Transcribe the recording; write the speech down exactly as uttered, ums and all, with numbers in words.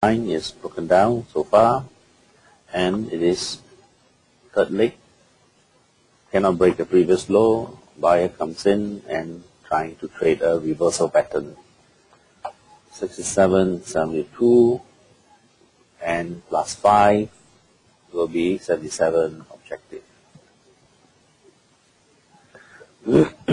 line is broken down so far, and it is third leg. Cannot break the previous low. Buyer comes in and trying to trade a reversal pattern. sixty-seven, seventy-two, and plus five will be seventy-seven objective.